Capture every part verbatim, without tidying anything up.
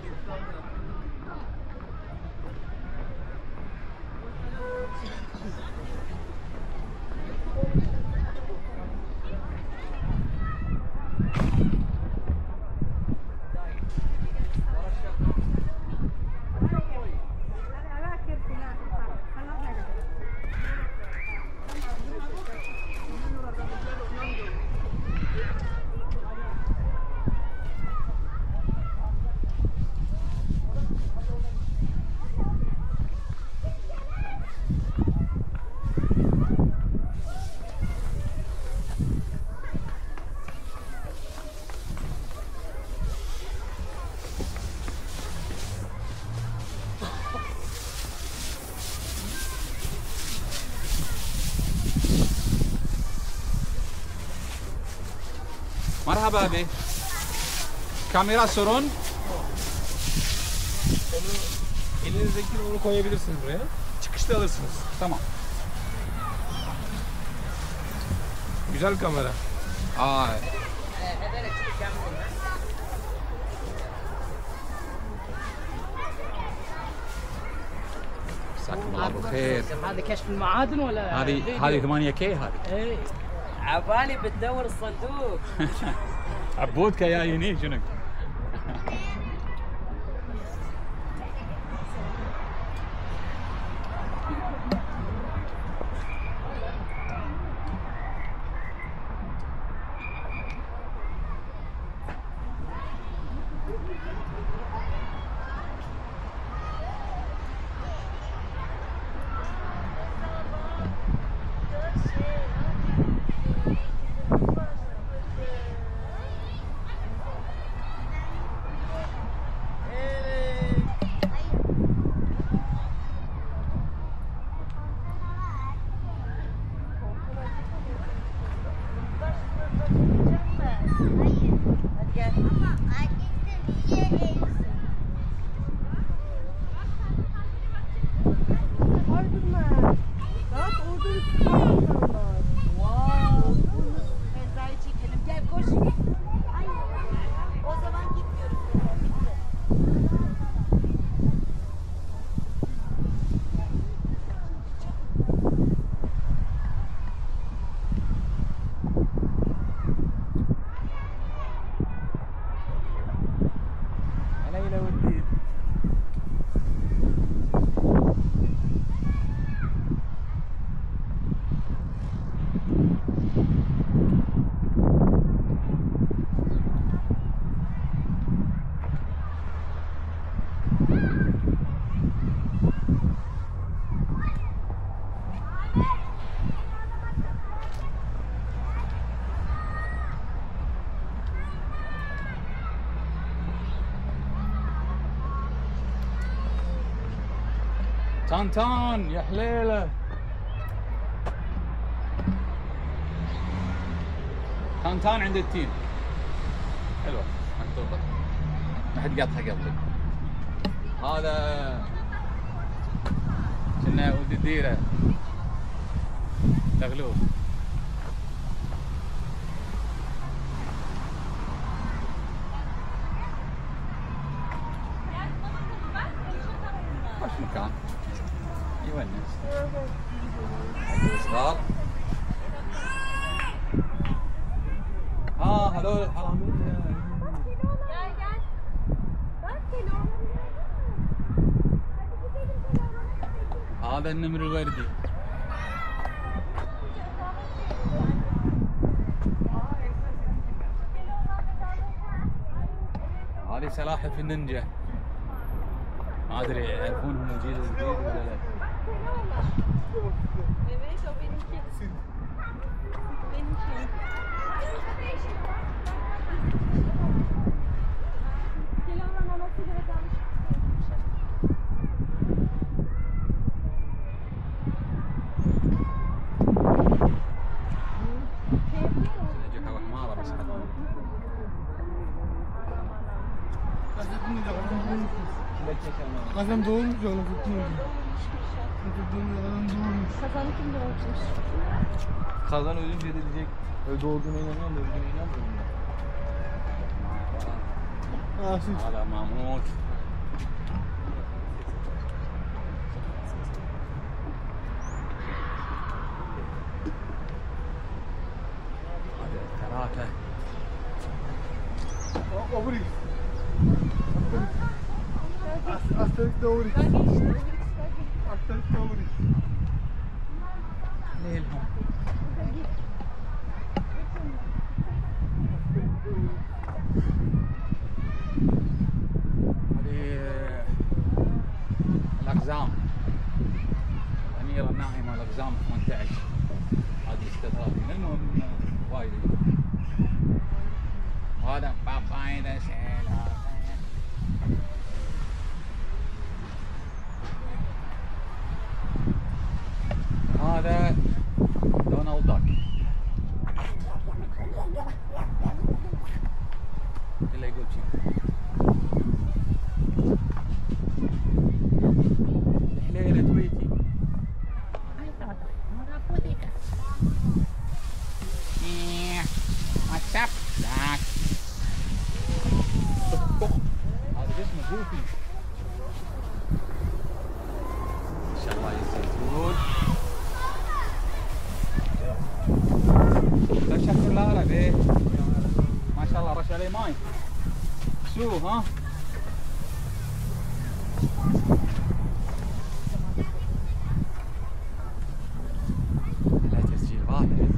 Merhaba abi. Kamera sorun. Onu elinizdekini onu koyabilirsiniz buraya. Çıkışta alırsınız. Tamam. Güzel kamera. Aa. جزاكم الله بالخير. هذا كشف المعادن ولا هذه هذه ثمانية كي هذه. اي عبالي بتدور الصندوق. عبودك يا يني شنو؟ تان تان يا حليله. تان تان عند التين حلوه محطوطه ما حد قاطها قبل. هذا كنا ولد الديره تغلوب. وش مكان يونس صغار. اه هذول الحرامية. هذا النمر الوردي. هذه سلاحف النينجا. ما ادري يعرفونهم الجيل الجديد ولا لا. Evet o benimki. Benimki. Keloğlan anasıyla kalmış. جهة حمارة بس Kazan doğurmuş ya onu tutmuyor. Kazan doğurmuş. Kazanı kim doğurmuş? Kazan ölünce de diyecek. Öyle doğduğuna inanıyorum da öldüğüne inanmıyorum. Ah siz. هذا ماموت. Obelix. Asterix de Obelix. Bak işte Obelix bak. Asterix de Obelix. ليلهم. هذه الأقزام. الأميرة الناعمة الأقزام ثمانية عشر. هذه ستة وثلاثين. المهم وايد. هذا بابايدا سيلا. هذا دونالد داك. اللي يقول شيء. حليلة بيتي. إيه. واتساب داك. هذا اسمه جوفي. ما شاء الله يزيدون. لا شكر العرب ايه ما شاء الله رش عليه ماي شو ها لا تسجيل واحد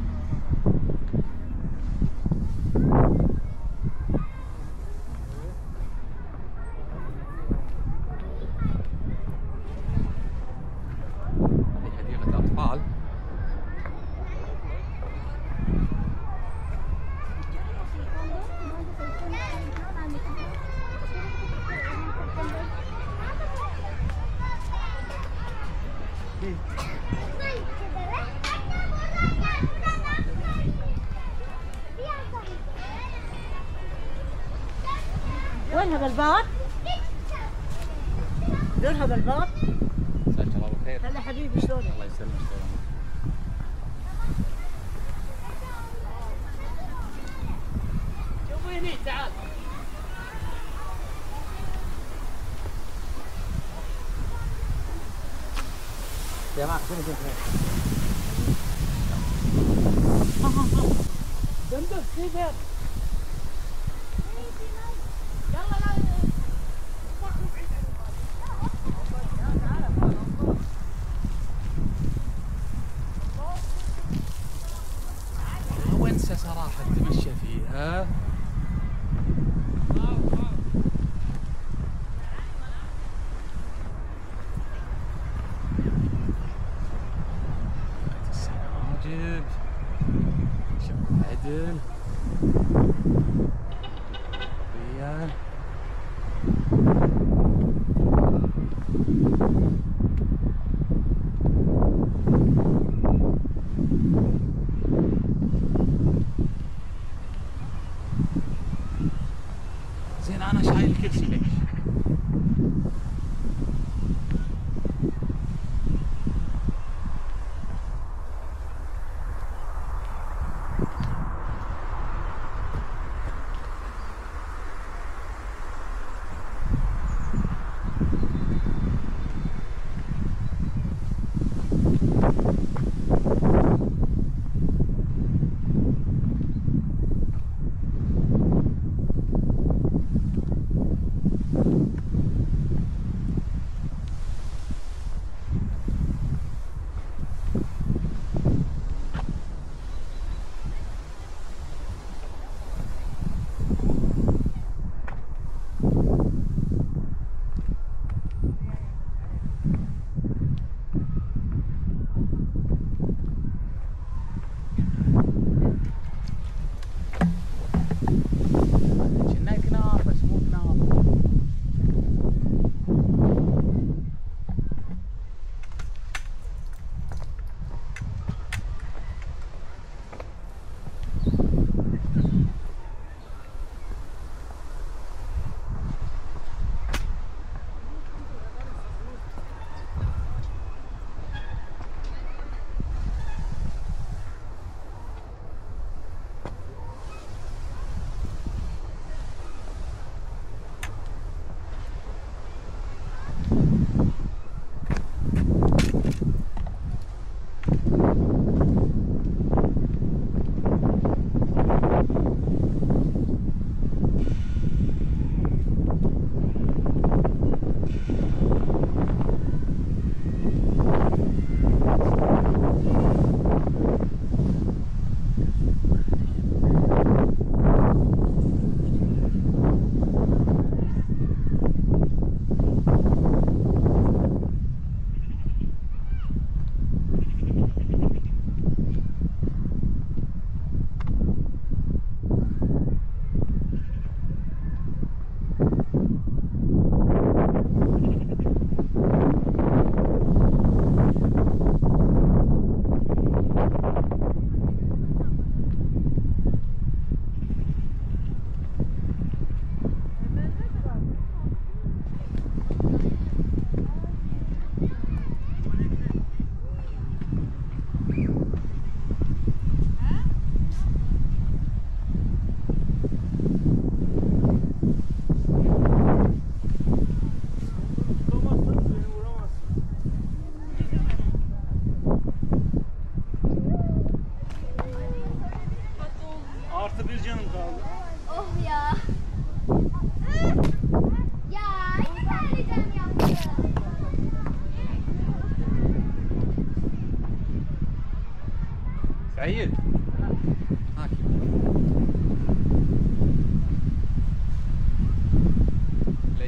هذه حديقة أطفال وينها بالباب؟ دورها بالباب؟ مساك الله بالخير هلا حبيبي شلونك؟ الله يسلمك شلونك شوفوا هني تعال. يا معك شنو كنت دندن كيف وانسى صراحة تمشى فيها السناجب شوف عدل ريال زين انا شايل الكرسي ليش؟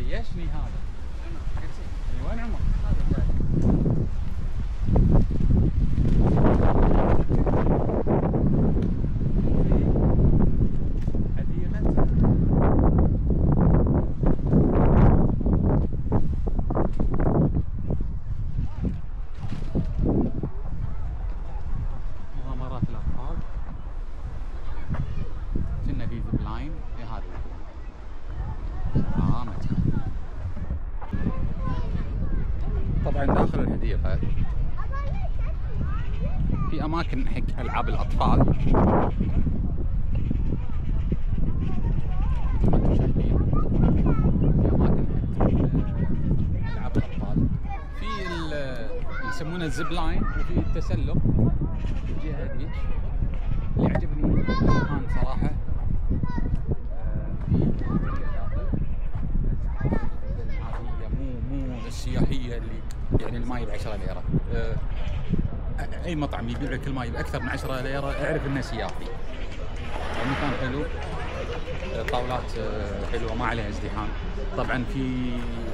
عيشني هذا. وين عمر؟ هذا جاي. مغامرات الأطفال. كنا في زيب لاين. إيه هذا. سلامتك. طبعا داخل الحديقة في أماكن حق ألعاب الأطفال. مثل ما انتم شايفين في أماكن حق ألعاب الأطفال. في اللي يسمونه الزيب لاين وفي التسلق الجهة هذيك. اللي عجبني المكان صراحة في عادية مو مو السياحية اللي يعني الماي ب عشرة ليرة. اي مطعم يبيع لك الماي باكثر من عشرة ليرة اعرف انه سياحي. المكان حلو، طاولات حلوة ما عليها ازدحام. طبعا في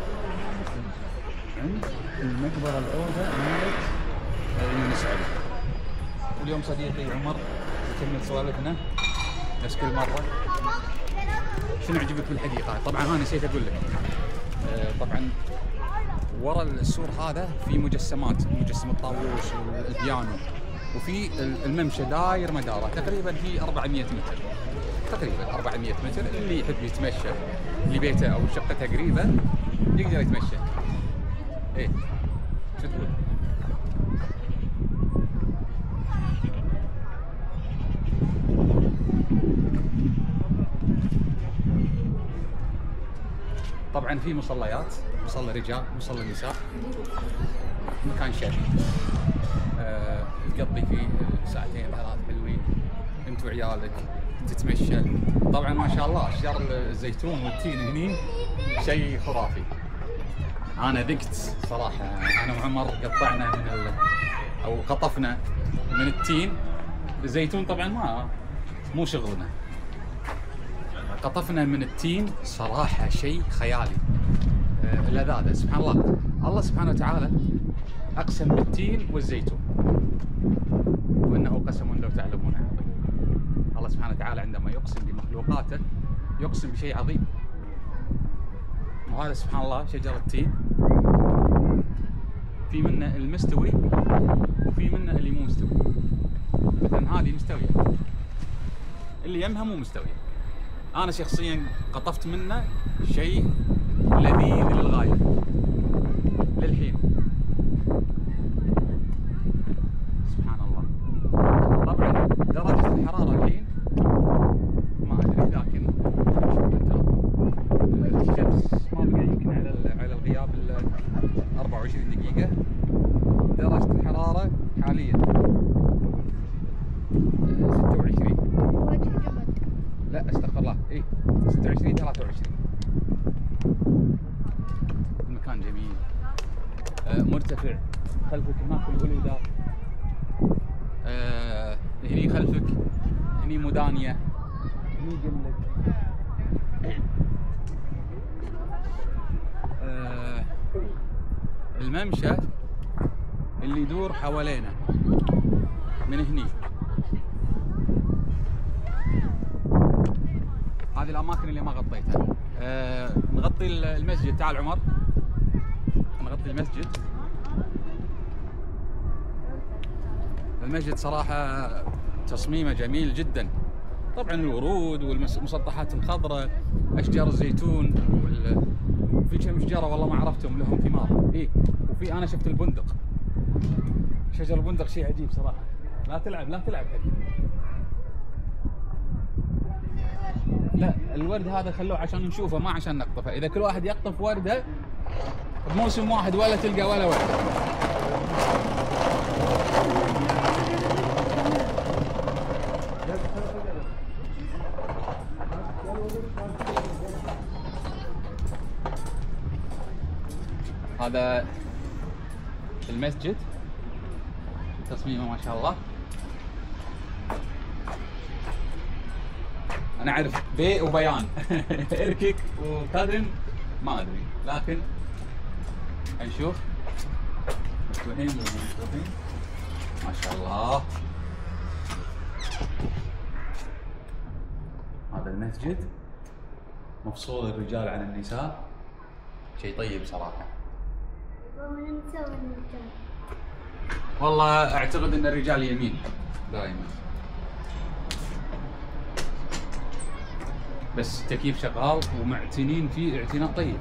عند المقبرة الأولى مالت يونس علي. واليوم صديقي عمر يكمل سوالفنا نفس كل مرة. شنو عجبك بالحديقة؟ طبعا انا نسيت اقول لك. طبعا ورا السور هذا في مجسمات، مجسم الطاووس والبيانو، وفي الممشى داير مداره تقريبا في أربعمية متر، تقريبا أربعمية متر. اللي يحب يتمشى اللي بيته او شقته قريبه يقدر يتمشى. ايه شو تقول؟ طبعا في مصليات، مصلى رجال مصلى نساء. مكان شعبي أه تقضي فيه ساعتين ثلاث حلوين انت وعيالك تتمشى. طبعا ما شاء الله اشجار الزيتون والتين هني شيء خرافي. انا ذقت صراحه، انا وعمر قطعنا من ال... او قطفنا من التين. الزيتون طبعا ما مو شغلنا، قطفنا من التين صراحة شيء خيالي. آه لذاذة سبحان الله. الله سبحانه وتعالى أقسم بالتين والزيتون وإنه قسم لو تعلمون عظيم. الله سبحانه وتعالى عندما يقسم بمخلوقاته يقسم بشيء عظيم. وهذا سبحان الله شجرة تين، في منه المستوي وفي منه اللي مو مستوي. مثلا هذه مستوية، اللي يمها مو مستوية. أنا شخصياً قطفت منه شيء لذيذ للغاية للحين. سبحان الله. طبعاً درجة الحرارة الحين ما أدري، لكن الشمس ما بقى يمكن على على الغياب إلا أربعة وعشرين دقيقة. درجة الحرارة حالياً ستة وعشرين. لا استغفر الله، اي ستة وعشرين ثلاثة وعشرين. المكان جميل. آه مرتفع. خلفك هناك الهوليدا. آه هني خلفك هني مودانيا، هني جملك. آه الممشى اللي يدور حوالينا من هني. هذه الاماكن اللي ما غطيتها. آه نغطي المسجد. تعال عمر نغطي المسجد. المسجد صراحة تصميمه جميل جدا. طبعا الورود والمسطحات الخضراء، اشجار الزيتون، وفي كم شجرة والله ما عرفتهم لهم ثمار. ايه وفي انا شفت البندق، شجر البندق شيء عجيب صراحة. لا تلعب لا تلعب حبيبي. لا الورد هذا خلوه عشان نشوفه ما عشان نقطفه. اذا كل واحد يقطف ورده بموسم واحد ولا تلقى ولا ورد. هذا المسجد تصميمه ما شاء الله. انا اعرف بي وبيان اركك وقدم ما ادري، لكن نشوف مفتوحين ولا مو مفتوحين. ما شاء الله. هذا المسجد مفصول الرجال عن النساء، شيء طيب صراحة. والله اعتقد ان الرجال يمين دائما، بس التكييف شغال ومعتنين فيه اعتناء طيب.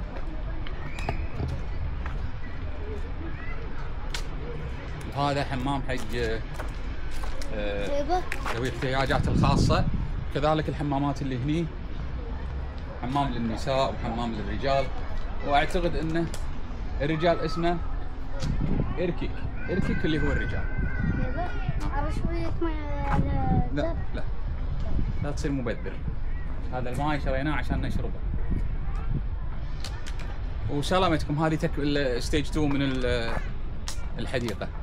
وهذا حمام حق آه، ذوي الاحتياجات الخاصة. كذلك الحمامات اللي هني حمام للنساء وحمام للرجال، واعتقد انه الرجال اسمه اركيك، اركيك اللي هو الرجال. على شوية ماء على لا لا لا تصير مبذر. هذا الماء شريناه عشان نشربه. وسلامتكم، هذه تك... الستيج اثنين من الحديقة.